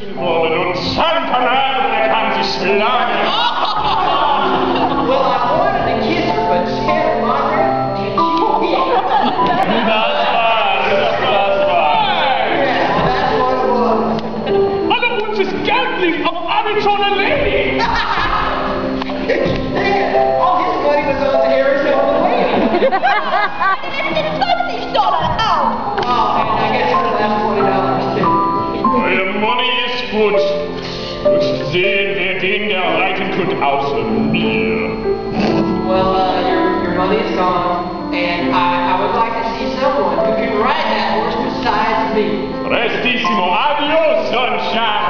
gebissen worden und Zahnpanade, er kann sich schlagen. Well, I wanted to kiss her, but Santa Monica, did you hit? Das war's. Yeah, that's what it was. Aber unser Geld liegt auf alle schon erledigt. Dang, all his money was on the Arizona lady. $50 Oh, and I guess the last $20 too. Euer Money ist gut. Müsst sehen, wer den der reiten tut, außer mir. Well, your money is gone, and I would like to see someone who can ride that horse besides me. Prestissimo, adios, sunshine.